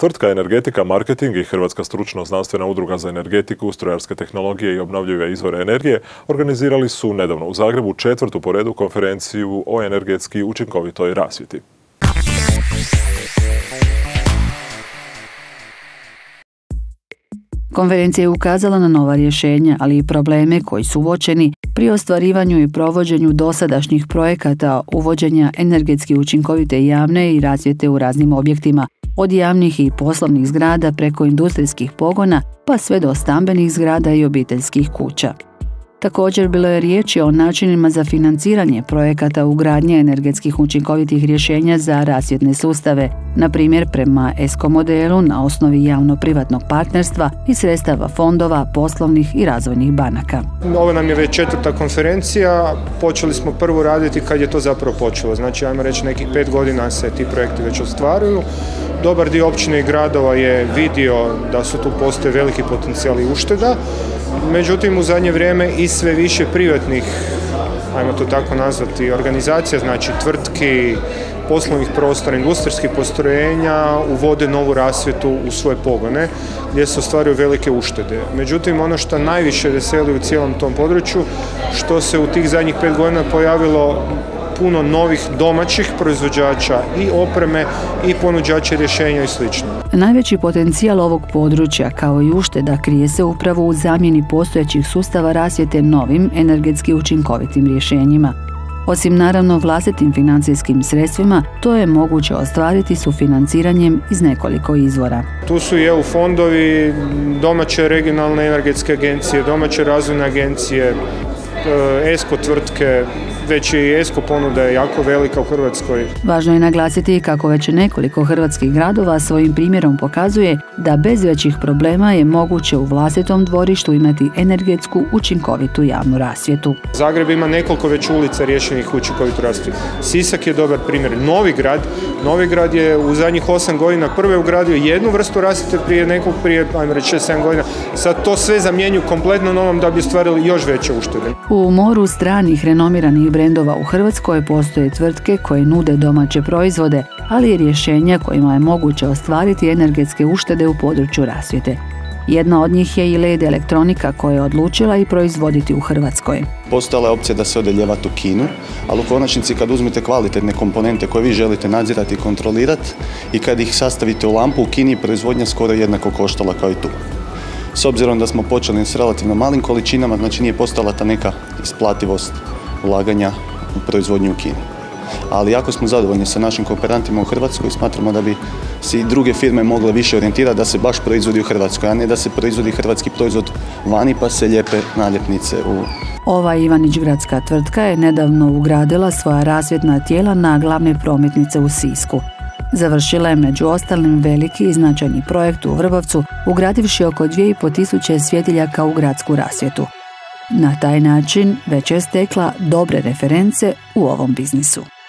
Tvrtka Energetika Marketing i Hrvatska stručno-znanstvena udruga za energetiku, strojarske tehnologije i obnovljive izvore energije organizirali su nedavno u Zagrebu 4. po redu konferenciju o energetski učinkovitoj rasvjeti. Konferencija je ukazala na nova rješenja, ali i probleme koji su uočeni pri ostvarivanju i provođenju dosadašnjih projekata uvođenja energetski učinkovite javne i rasvjete u raznim objektima, od javnih i poslovnih zgrada preko industrijskih pogona pa sve do stambenih zgrada i obiteljskih kuća. Također bilo je riječi o načinima za financiranje projekata ugradnje energetskih učinkovitih rješenja za rasvjetne sustave, na primjer prema ESCO modelu na osnovi javno-privatnog partnerstva i sredstava fondova, poslovnih i razvojnih banaka. Ovo nam je već 4. konferencija, počeli smo prvo raditi kad je to zapravo počelo, znači ajmo reći nekih 5 godina se ti projekti već ostvaruju. Dobar dio općine i gradova je vidio da su tu postoje veliki potencijali ušteda, međutim u zadnje vrijeme i sve više privatnih, ajmo to tako nazvati, organizacija, znači tvrtki, poslovnih prostora, industrijskih postrojenja uvode novu rasvjetu u svoje pogone gdje se ostvaruju velike uštede. Međutim, ono što najviše veseli u cijelom tom području, što se u tih zadnjih 5 godina pojavilo puno novih domaćih proizvođača i opreme i ponuđača rješenja i sl. Najveći potencijal ovog područja kao i ušteda krije se upravo u zamjeni postojećih sustava rasvjete novim energetski učinkovitim rješenjima. Osim naravno vlastitim financijskim sredstvima, to je moguće ostvariti sufinanciranjem iz nekoliko izvora. Tu su i EU fondovi, domaće regionalne energetske agencije, domaće razvojne agencije, ESCO tvrtke, već i ESCO ponuda je jako velika u Hrvatskoj. Važno je naglasiti kako već nekoliko hrvatskih gradova svojim primjerom pokazuje da bez većih problema je moguće u vlastitom dvorištu imati energetsku učinkovitu javnu rasvjetu. Zagreb ima nekoliko već ulica riješenih učinkovitu rasvjetu. Sisak je dobar primjer. Novi grad je u zadnjih 8 godina prvo ugradio jednu vrstu rasvjete prije ajmo reći 6-7 godina. Sad to sve zamjenjuju kompletno novom da bi ostvarili još veće uštede. U moru stranih renomiranih brendova u Hrvatskoj postoje tvrtke koje nude domaće proizvode, ali i rješenja kojima je moguće ostvariti energetske uštede u području rasvjete. Jedna od njih je i LED elektronika koja je odlučila i proizvoditi u Hrvatskoj. Postojala je opcija da se ode ljevati u Kinu, ali u konačnici kad uzmete kvalitetne komponente koje vi želite nadzirati i kontrolirati i kad ih sastavite u lampu, u Kini proizvodnja skoro jednako koštala kao i tu. S obzirom da smo počeli s relativno malim količinama, znači nije postala ta neka isplativost ulaganja u proizvodnju u Kini. Ali jako smo zadovoljni sa našim kooperantima u Hrvatskoj i smatramo da bi se i druge firme mogle više orijentirati da se baš proizvodi u Hrvatskoj, a ne da se proizvodi hrvatski proizvod vani pa se lijepe naljepnice u... Ova Ivanić-gradska tvrtka je nedavno ugradila svoja rasvjetna tijela na glavne prometnice u Sisku. Završila je među ostalim veliki i značajni projekt u Vrbovcu, ugradivši oko 2500 svjetiljaka u gradsku rasvjetu. Na taj način već je stekla dobre reference u ovom biznisu.